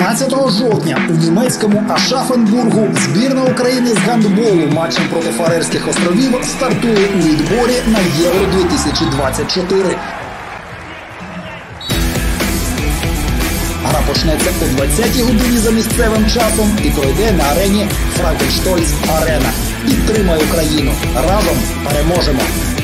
13 жовтня у німецькому Ашафенбургу збірна України з гандболу матчем проти Фарерських островів стартує у відборі на Євро-2024. Гра почнеться о 20-й годині за місцевим часом і пройде на арені Франкенштольц Арена. Підтримай Україну! Разом переможемо!